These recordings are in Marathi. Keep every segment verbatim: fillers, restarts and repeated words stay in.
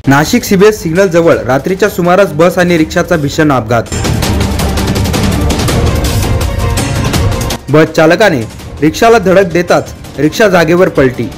नाशिक सीबीएस सिग्नल जवळ रात्रीच्या सुमारास बस आणि रिक्षाचा भीषण अपघात। बस चालकाने रिक्षाला धडक देताच रिक्षा जागेवर पलटी।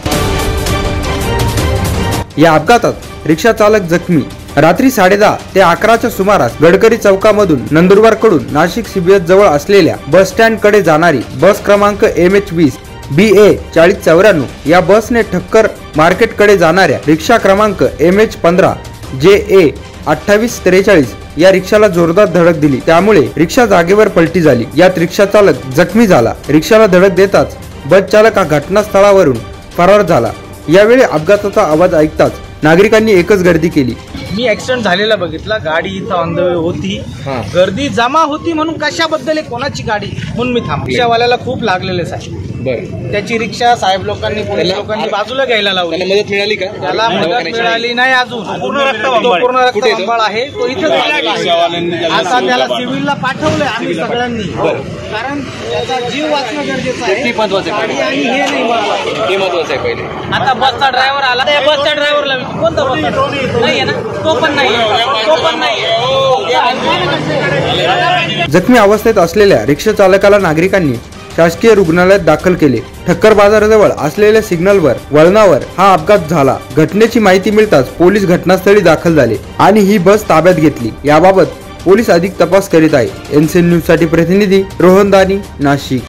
या अपघातात रिक्षा चालक जखमी। रात्री साडे दहा ते अकराच्या सुमारास गडकरी चौकामधून नंदुरबार कडून नाशिक सीबीएस जवळ असलेल्या बस स्टँड कडे जाणारी बस क्रमांक एम एच वीस बी ए चाळीस चौऱ्याण्णव या बसने ठक्कर मार्केट कडे जाणाऱ्या रिक्षा क्रमांक एम एच पंधरा जे ए अठ्ठावीस त्रेचाळीस या रिक्षाला जोरदार धडक दिली। त्यामुळे रिक्षा जागेवर पलटी झाली। यात रिक्षा चालक जखमी झाला। रिक्षाला धडक देताच बस चालक हा घटनास्थळावरून फरार झाला। यावेळी अपघाताचा आवाज ऐकताच नागरिकांनी एकच गर्दी केली। मी ऍक्सिडेंट झालेला बघितला। गाडी इथं ऑन द वे होती, गर्दी जमा होती म्हणून कशाबद्दल कोणाची गाडी म्हणून मी थांबलो। रिक्षावाल्याला खूप लागलेले साहेब। बरं, त्याची रिक्षा साहेब लोकांनी पोलीस लोकांनी बाजूला घ्यायला लावली। त्याला मदत मिळाली का? त्याला मदत मिळाली नाही अजून। पूर्ण रक्तबंबाळ आहे, तो इथं आता त्याला सिव्हिलला पाठवलंय आम्ही सगळ्यांनी, कारण त्याचा जीव वाचणं गरजेचं आहे। ते महत्त्वाचं आहे आणि हे नाही महत्त्वाचं, हे महत्त्वाचं आहे पहिले। आता बसचा ड्रायव्हर आला, त्या बसच्या ड्रायव्हरला कोणता बस नाही ना, तो पण नाही, तो पण नाही। जखमी अवस्थेत असलेल्या रिक्षा चालकाला नागरिकांनी शासकीय रुग्णालयात दाखल केले। ठक्कर बाजाराजवळ असलेल्या सिग्नलवर वळणावर हा अपघात झाला। घटनेची माहिती मिळताच पोलीस घटनास्थळी दाखल झाले आणि ही बस ताब्यात घेतली। याबाबत पोलीस अधिक तपास करीत आहे। एनसीएन न्यूज साठी प्रतिनिधी रोहन दानी, नाशिक।